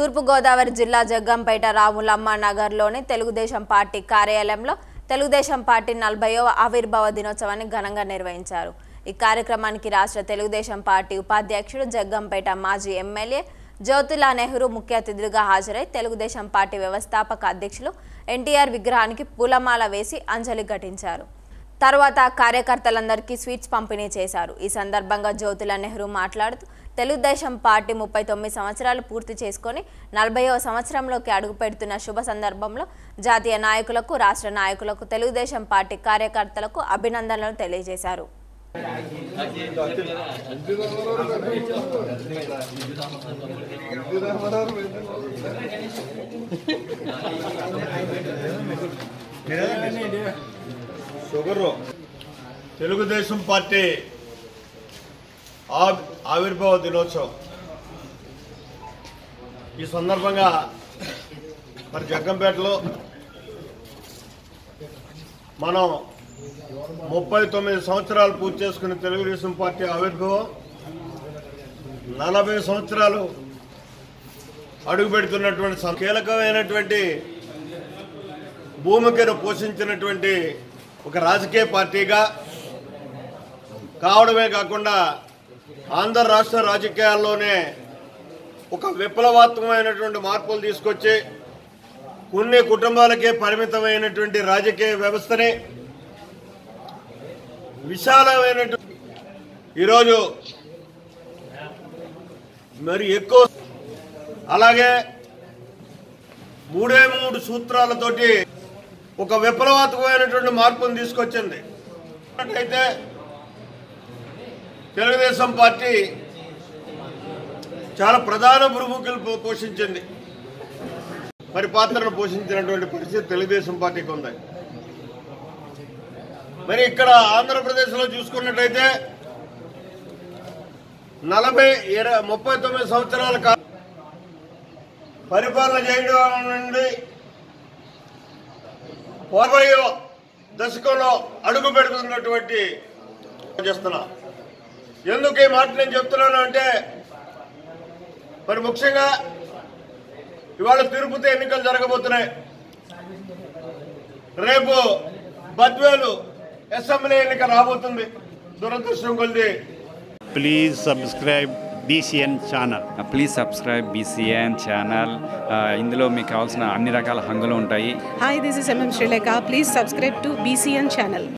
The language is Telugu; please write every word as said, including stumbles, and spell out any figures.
తూర్పు గోదావరి జిల్లా జగ్గంపేట రాములమ్మ నగర్లోని తెలుగుదేశం పార్టీ కార్యాలయంలో తెలుగుదేశం పార్టీ నలభైవ ఆవిర్భావ దినోత్సవాన్ని ఘనంగా నిర్వహించారు। ఈ కార్యక్రమానికి రాష్ట్ర తెలుగుదేశం పార్టీ ఉపాధ్యక్షుడు జగ్గంపేట మాజీ ఎమ్మెల్యే జ్యోతిలాల్ నెహ్రూ ముఖ్య అతిథిగా హాజరై తెలుగుదేశం పార్టీ వ్యవస్థాపక అధ్యక్షులు ఎన్టీఆర్ విగ్రహానికి పూలమాల వేసి అంజలి ఘటించారు। తర్వాత కార్యకర్తలందరికీ స్వీట్స్ పంపిణీ చేశారు। ఈ సందర్భంగా జ్యోతిలాల్ నెహ్రూ మాట్లాడుతూ తెలుగుదేశం పార్టీ ముప్పై తొమ్మిది సంవత్సరాలు పూర్తి చేసుకొని నలభైవ సంవత్సరంలోకి అడుగుపెడుతున్న శుభ సందర్భంలో జాతీయ నాయకులకు రాష్ట్ర నాయకులకు తెలుగుదేశం పార్టీ కార్యకర్తలకు అభినందనలు తెలియజేశారు। తెలుగుదేశం పార్టీ ఆవిర్భావ దినోత్సవం ఈ సందర్భంగా మరి జగ్గంపేటలో మనం ముప్పై తొమ్మిది సంవత్సరాలు పూర్తి చేసుకున్న తెలుగుదేశం పార్టీ ఆవిర్భావం నలభై సంవత్సరాలు అడుగుపెడుతున్నటువంటి కీలకమైనటువంటి భూమికను పోషించినటువంటి ఒక రాజకీయ పార్టీగా కావడమే కాకుండా ఆంధ్ర రాష్ట్ర రాజకీయాల్లోనే ఒక విప్లవాత్మకమైనటువంటి మార్పులు తీసుకొచ్చి కొన్ని కుటుంబాలకే పరిమితమైనటువంటి రాజకీయ వ్యవస్థని విశాలమైనటువంటి ఈరోజు మరి ఎక్కువ అలాగే మూడే మూడు సూత్రాలతోటి ఒక విప్లవాత్మకమైనటువంటి మార్పును తీసుకొచ్చింది। అయితే తెలుగుదేశం పార్టీ చాలా ప్రధాన భూమికలు పోషించింది, మరి పాత్రను పోషించినటువంటి పరిస్థితి తెలుగుదేశం పార్టీకి ఉంది। మరి ఇక్కడ ఆంధ్రప్రదేశ్లో చూసుకున్నట్టయితే నలభై ఇరవై ముప్పై తొమ్మిది సంవత్సరాల కాలం పరిపాలన చేయడం నుండి యాభైవ దశకంలో అడుగు పెడుతున్నటువంటి చేస్తున్నా। ఎందుకు ఈ మాట నేను చెప్తున్నాను అంటే మరి ముఖ్యంగా ఇవాళ తిరుపతి ఎన్నికలు జరగబోతున్నాయి, రేపు బద్వేలు అసెంబ్లీ ఎన్నిక రాబోతుంది। దురదృష్టం కొద్ది please subscribe BCN channel please subscribe BCN channel ఇందులో మీకు కావాల్సిన అన్ని రకాల హంగులు ఉంటాయి। Hi, this is MM Srilekha. Please subscribe to BCN channel.